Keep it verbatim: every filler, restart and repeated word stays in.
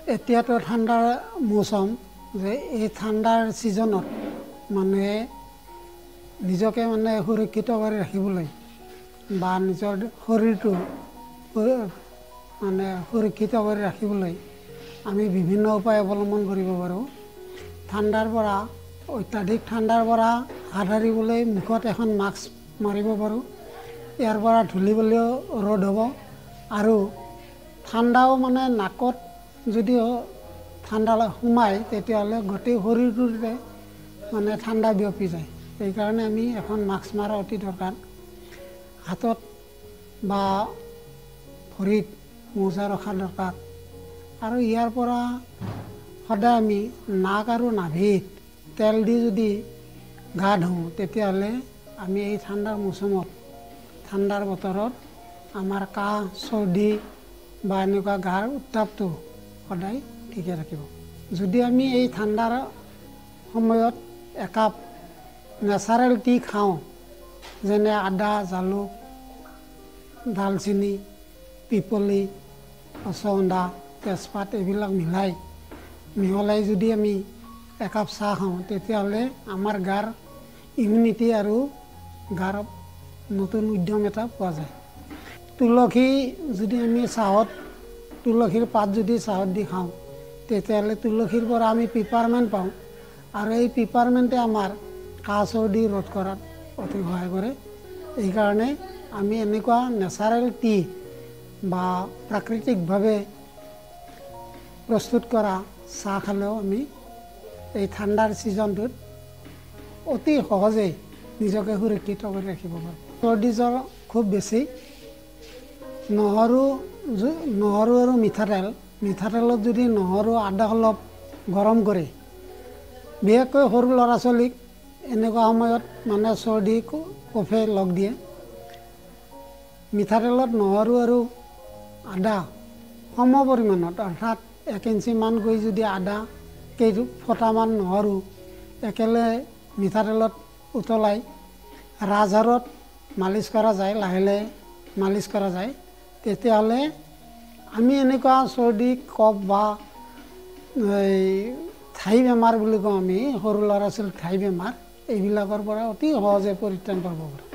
এতিয়াতো ঠাণ্ডাৰ মৌচম যে এই ঠাণ্ডাৰ ছিজনত মানুহে নিজকে মানে সুৰক্ষিত কৰি ৰাখিবলৈ বা নিজৰ শৰীৰটো মানে সুৰক্ষিত কৰি ৰাখিবলৈ আমি বিভিন্ন উপায় অৱলম্বন কৰিব পাৰোঁ। ঠাণ্ডাৰ পৰা অত্যাধিক ঠাণ্ডাৰ পৰা হাত সাৰিবলৈ মুখত এখন মাস্ক মাৰিব পাৰোঁ। ইয়াৰ পৰা ধূলি বালিও ৰ'দ হ'ব আৰু ঠাণ্ডাও মানে নাকত যদি ঠাণ্ডা সোমায় তেতিয়াহ'লে গোটেই শৰীৰটোতে মানে ঠাণ্ডা বিয়পি যায়। সেইকাৰণে আমি এখন মাস্ক মৰা অতি দৰকাৰ। হাতত বা ভৰিত মোজা ৰখা দৰকাৰ আৰু ইয়াৰ পৰা সদায় আমি নাক আৰু নাভিত তেল দি যদি গা ধুওঁ তেতিয়াহ'লে আমি এই ঠাণ্ডাৰ মৌচুমত ঠাণ্ডাৰ বতৰত আমাৰ কাহ চৰ্দি বা এনেকুৱা গাৰ উত্তাপটো সদায় ঠিকে থাকিব। যদি আমি এই ঠাণ্ডাৰ সময়ত একাপ নেচাৰেল টি খাওঁ, যেনে আদা, জালুক, দালচেনি, পিপলি, অশ্বগন্ধা, তেজপাত এইবিলাক মিলাই মিহলাই যদি আমি একাপ চাহ খাওঁ তেতিয়াহ'লে আমাৰ গাৰ ইমিউনিটি আৰু গাৰ নতুন উদ্যম এটা পোৱা যায়। তুলসী যদি আমি চাহত তুলসীৰ পাত যদি চাহত দি খাওঁ তেতিয়াহ'লে তুলসীৰ পৰা আমি পিপাৰমেণ্ট পাওঁ আৰু এই পিপাৰমেণ্টে আমাৰ কাহ চৰ্দি ৰোধ কৰাত অতি সহায় কৰে। এইকাৰণে আমি এনেকুৱা নেচাৰেল টি বা প্ৰাকৃতিকভাৱে প্ৰস্তুত কৰা চাহ খালেও আমি এই ঠাণ্ডাৰ ছিজনটোত অতি সহজেই নিজকে সুৰক্ষিত কৰি ৰাখিব পাৰোঁ। চৰ্দি জ্বৰ খুব বেছি নহৰু নহৰু আৰু মিঠাতেল মিঠাতেলত যদি নহৰু আদা অলপ গৰম কৰি বিশেষকৈ সৰু ল'ৰা ছোৱালীক এনেকুৱা সময়ত মানে চৰ্দি কফে লগ দিয়ে। মিঠাতেলত নহৰু আৰু আদা সম পৰিমাণত অৰ্থাৎ এক ইঞ্চিমান গৈ যদি আদা কেই ফটামান নহৰু একেলগে মিঠাতেলত উতলাই ৰাজহাড়ত মালিচ কৰা যায়, লাহে লাহে মালিচ কৰা যায়, তেতিয়াহ'লে আমি এনেকুৱা চৰ্দি কফ বা এই ঠাই বেমাৰ বুলি কওঁ আমি, সৰু ল'ৰা ছোৱালীৰ ঠাই বেমাৰ, এইবিলাকৰ পৰা অতি সহজে পৰিত্ৰাণ পাব পাৰোঁ।